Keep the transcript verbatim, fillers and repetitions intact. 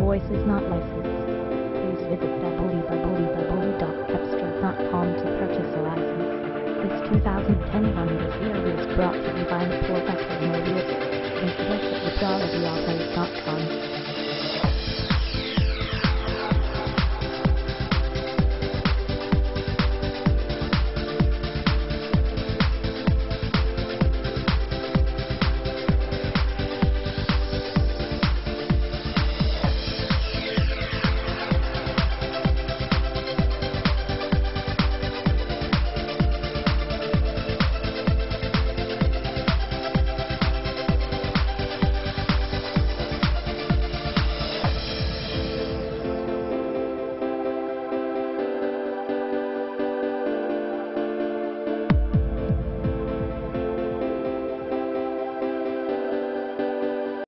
voice is not licensed. Please visit w w w dot cepstral dot com to purchase a license. This two thousand ten Honda Sierra is brought to you by Port Automobiles. Visit us at w w w dot autos dot com.